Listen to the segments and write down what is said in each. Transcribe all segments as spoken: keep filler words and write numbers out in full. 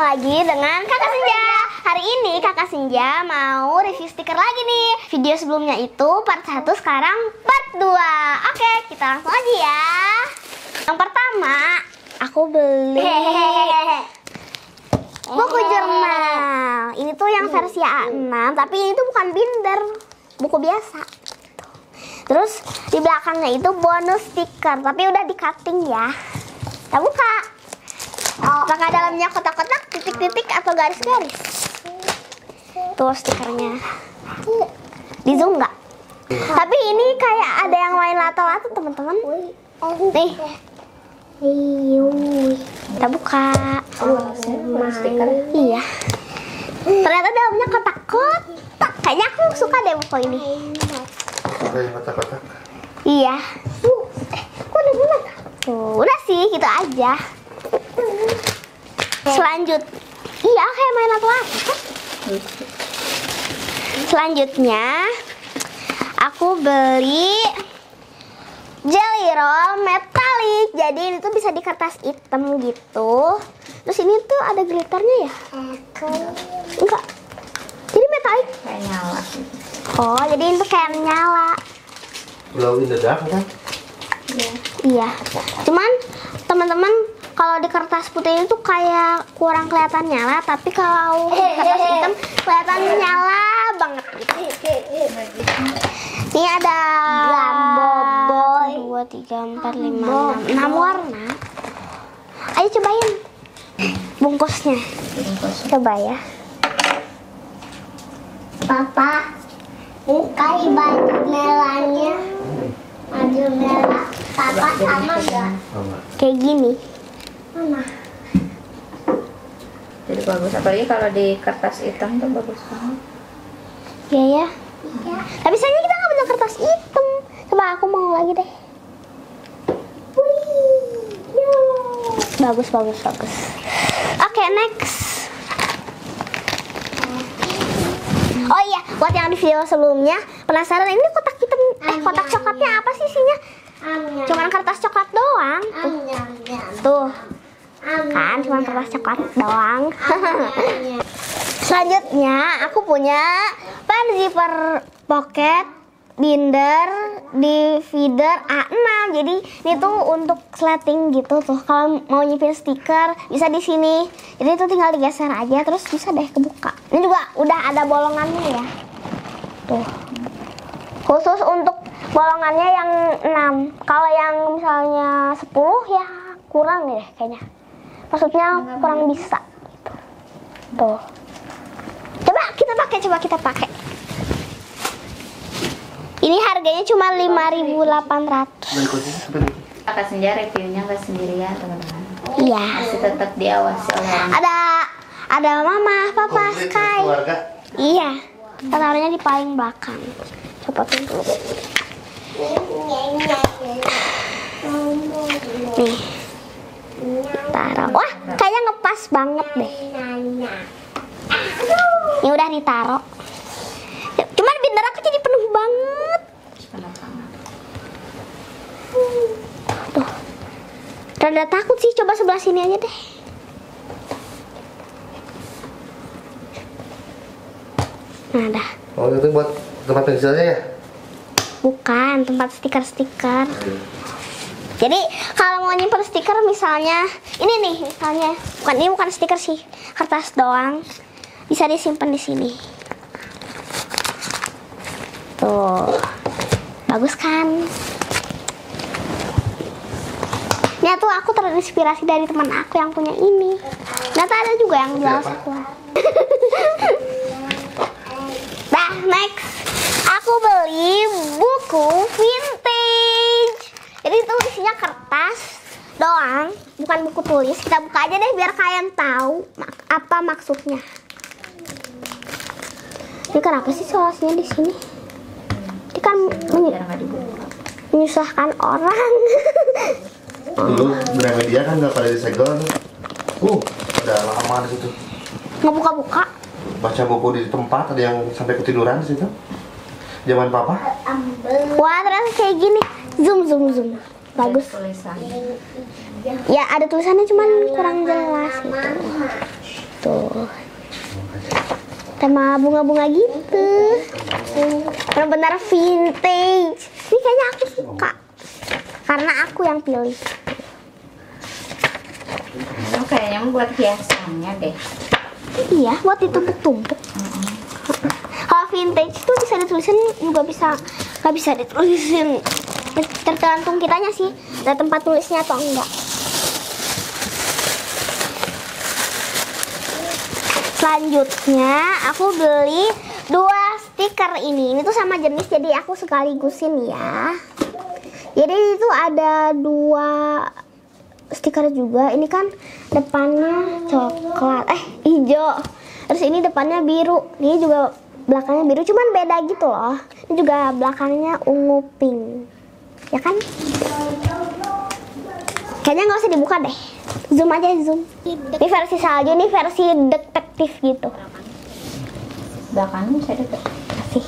lagi dengan Kakak Senja. Hari ini Kakak Senja mau review stiker lagi nih. Video sebelumnya itu part satu, sekarang part dua. Oke, kita langsung aja ya. Yang pertama, aku beli buku jurnal. Ini tuh yang versi A enam, tapi ini tuh bukan binder, buku biasa. Terus di belakangnya itu bonus stiker, tapi udah di cutting ya. Kita buka. Apakah dalamnya kotak-kotak, titik-titik, atau garis-garis? Tuh stikernya. Di zoom nggak? Tapi ini kayak ada yang main lato-lato teman-teman. Nih. Kita buka. Stiker. Iya. Ternyata dalamnya kotak-kotak. Kayaknya aku suka deh buku ini. Kotak-kotak. Iya. Eh, kok udah bulat? Tuh, udah sih, gitu aja. Selanjut, iya kayak main lato-lato kan? Selanjutnya, aku beli jelly roll metalik. Jadi ini tuh bisa di kertas hitam gitu. Terus ini tuh ada glitternya ya? Enggak. Jadi metalik. Kayak nyala. Oh, jadi ini tuh kayak nyala. Glow in the dark kan? Iya. Iya. Cuman teman-teman, kalau di kertas putih itu kayak kurang kelihatan nyala, tapi kalau di kertas hitam kelihatan nyala banget gitu. Ini ada boboiboy dua, tiga, empat, lima, enam, enam warna. Ayo cobain bungkusnya. Coba ya. Papa, ini kayak baju merahnya. Baju merah. Papa sama enggak? Kayak gini. Mana? Jadi bagus, apalagi kalau di kertas hitam tuh bagus banget. Iya ya. Ya. Tapi sayangnya kita nggak punya kertas hitam. Coba aku mau lagi deh. Wih, bagus bagus bagus. Oke, next. Oh iya, buat yang di video sebelumnya penasaran ini kotak hitam, eh kotak coklatnya apa sih isinya? Cuman kertas coklat doang. Tuh. Tuh. Kan cuma kertas coklat doang. Selanjutnya aku punya pen zipper pocket binder divider A enam. Jadi ini tuh untuk sleting gitu tuh. Kalau mau nyipin stiker bisa di sini. Jadi itu tinggal digeser aja terus bisa deh kebuka. Ini juga udah ada bolongannya ya. Tuh. Khusus untuk bolongannya yang enam. Kalau yang misalnya sepuluh ya kurang deh kayaknya. Maksudnya kurang bisa gitu. Tuh. Coba kita pakai, coba kita pakai. Ini harganya cuma lima ribu delapan ratus. Kakak Senja reviewnya nggak sendirian teman-teman. Iya. Masih tetap diawasi oleh orang. Ada ada mama, papa, Sky. Iya. Taruhnya di paling belakang. Copotin dulu. Nih. Taruh. Wah, kayaknya ngepas banget deh. Ini udah ditaruh. Cuman binder aku jadi penuh banget. Tuh. Rada takut sih, coba sebelah sini aja deh. Nah, dah. Oh, itu buat tempat pensilnya ya? Bukan, tempat stiker-stiker. Jadi kalau mau nyimpen stiker misalnya ini nih, misalnya bukan ini bukan stiker sih, kertas doang, bisa disimpan di sini. Tuh, bagus kan? Ya tuh aku terinspirasi dari teman aku yang punya ini. Ternyata ada juga yang jual sekolah. Nah, next aku beli buku vintage. Jadi itu isinya kertas doang, bukan buku tulis. Kita buka aja deh biar kalian tahu mak- apa maksudnya. Ini kenapa sih solasinya di sini? Ini kan menye- menyusahkan orang. Dulu Gramedia kan nggak pada disegel. Uh, ada lama di situ. Nggak buka-buka. Baca buku di tempat, ada yang sampai ketiduran di situ. Zaman papa. Wah, ternyata kayak gini. Zoom, zoom, zoom. Bagus. Tulisan. Ya, ada tulisannya cuman kurang jelas gitu. sama bunga-bunga gitu. Benar-benar vintage. Ini kayaknya aku suka karena aku yang pilih. Oh, kayaknya buat hiasannya deh. Iya, buat ditumpuk-tumpuk. Kalau vintage itu bisa ditulisin juga bisa, nggak bisa ditulisin. Tergantung kitanya sih, ada tempat tulisnya atau enggak. Selanjutnya aku beli dua stiker ini. Ini tuh sama jenis, jadi aku sekaligusin ya. Jadi itu ada dua stiker juga. Ini kan depannya coklat, eh hijau. Terus ini depannya biru. Ini juga belakangnya biru, cuman beda gitu loh. Ini juga belakangnya ungu pink. Ya kan? Kayaknya nggak usah dibuka deh. Zoom aja, zoom. Ini versi salju, ini versi detektif gitu. Belakangnya bisa deket. Kasih.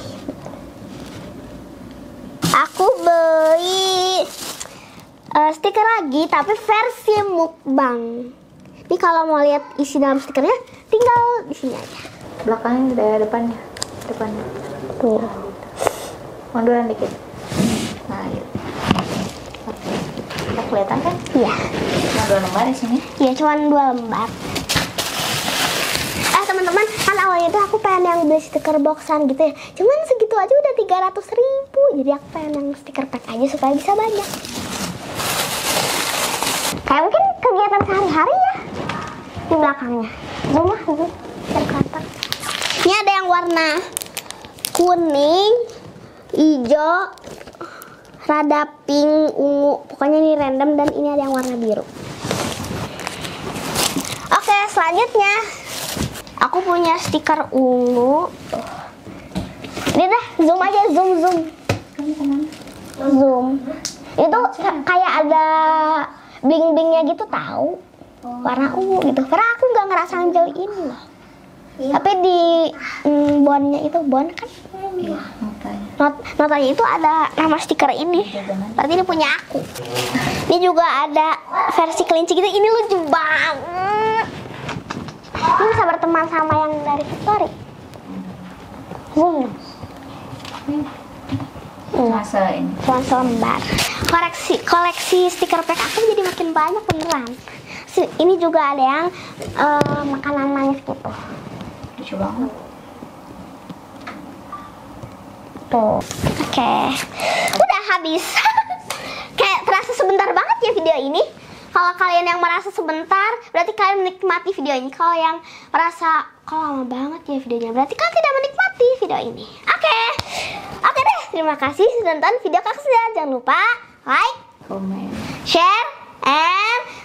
Aku beli uh, stiker lagi, tapi versi mukbang. Ini kalau mau lihat isi dalam stikernya, tinggal di sini aja. Belakangnya udah depannya. Depannya. Tuh. Munduran dikit. Nah, yuk. Oke. Kelihatan kan? Iya. Cuma dua lembar di sini. Iya, cuma dua lembar. Eh teman-teman, kan awalnya tuh aku pengen yang beli stiker boxan gitu ya. Cuman segitu aja udah tiga ratus ribu. Jadi aku pengen yang stiker pack aja supaya bisa banyak. Kayak mungkin kegiatan sehari-hari ya. Di belakangnya. Zoom lah, zoom. Terkata. Ini ada yang warna kuning, hijau, rada pink, ungu. Pokoknya ini random, dan ini ada yang warna biru. Oke, selanjutnya aku punya stiker ungu. Ini dah, zoom aja, zoom, zoom. Zoom. Itu kayak ada bling-blingnya gitu tahu. Warna ungu gitu. Karena aku nggak ngerasa ngambil ini loh. Tapi di mm, bonnya itu, bon kan? Iya, notanya. Not, notanya itu ada nama stiker ini. Berarti ini punya aku. Ini juga ada versi kelinci gitu. Ini lucu banget. Ini bisa berteman sama yang dari Victory. Zoom. Masa ini. Cuma selembar. Koleksi koleksi stiker pack aku jadi makin banyak beneran. Ini juga ada yang uh, makanan manis gitu. Lucu banget. Tuh. Oke. Okay. Udah habis. Kayak terasa sebentar banget ya video ini. Kalau kalian yang merasa sebentar, berarti kalian menikmati video ini. Kalau yang merasa kok lama banget ya videonya, berarti kalian tidak menikmati video ini. Oke. Okay. Oke okay deh, terima kasih sudah nonton video Kakak Sedia. Jangan lupa like, Komen. share, and